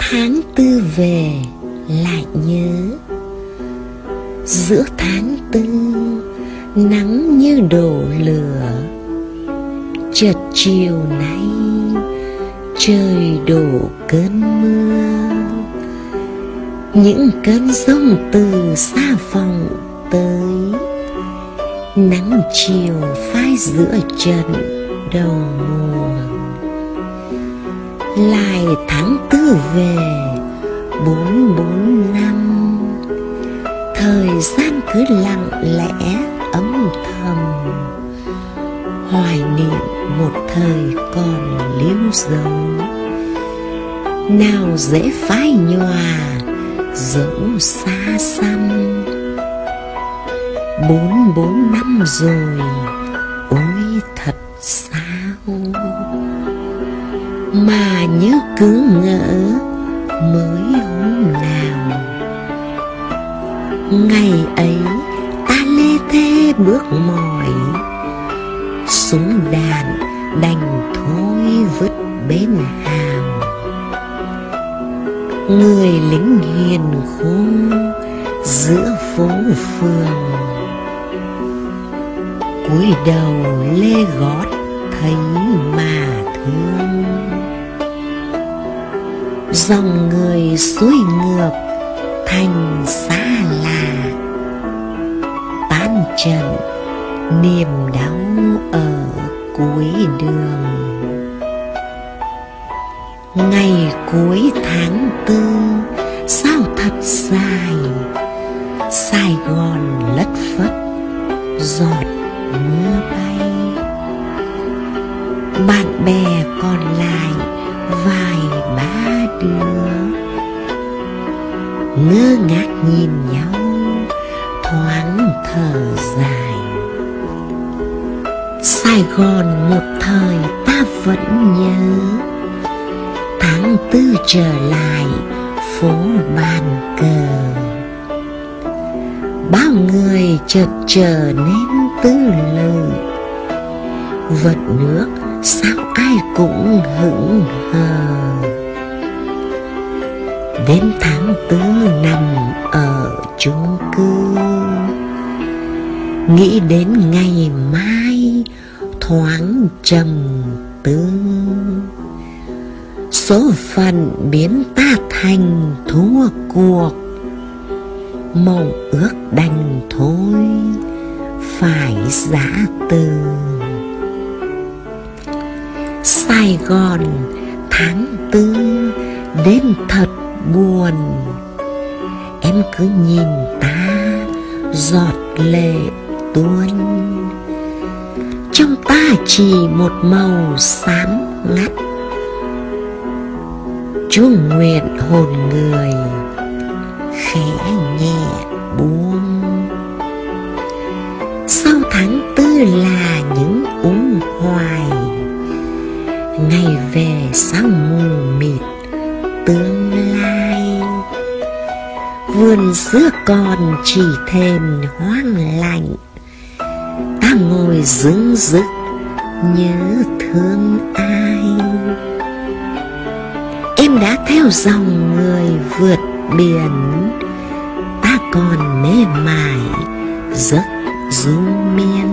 Tháng tư về lại nhớ, giữa tháng tư nắng như đổ lửa. Chợt chiều nay trời đổ cơn mưa, những cơn giông từ xa vọng tới. Nắng chiều phai giữa trận đầu mùa. Lại tháng tư về 44 năm, thời gian cứ lặng lẽ âm thầm, hoài niệm một thời còn lưu dấu. Nào dễ phai nhòa dẫu xa xăm, 44 năm rồi ôi thật sao. Mà nhớ cứ ngỡ mới hôm nào, ngày ấy ta lê thê bước mỏi, súng đạn đành thôi vứt bên hào. Người lính hiền khô giữa phố phường, cúi đầu lê gót thấy mà thương. Dòng người xuôi ngược thành xa lạ, tan trận niềm đau ở cuối đường. Ngày cuối tháng tư sao thật dài, Sài Gòn lất phất giọt mưa bay. Bạn bè còn lại vài ba đứa, ngơ ngác nhìn nhau thoáng thở dài. Sài Gòn một thời ta vẫn nhớ, tháng tư trở lại phố bàn cờ. Bao người chợt trở nên tư lự, vật nước sao ai cũng hững hờ. Đến tháng tư nằm ở chung cư, nghĩ đến ngày mai thoáng trầm tư. Số phận biến ta thành thua cuộc, mộng ước đành thôi phải giã từ. Sài Gòn tháng tư đêm thật buồn, em cứ nhìn ta giọt lệ tuôn. Trong ta chỉ một màu xám ngắt, Chúa nguyện hồn người khẽ nhẹ buông. Sau tháng tư là những hoài, ngày về sao mù mịt tương lai. Vườn xưa còn chỉ thềm hoang lạnh, ta ngồi dưng dứt nhớ thương ai. Em đã theo dòng người vượt biển, ta còn mê mải giấc du miên.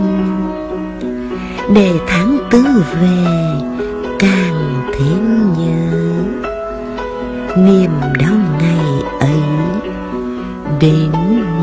Để tháng tư về càng thêm nhớ, niềm đau ngày ấy đến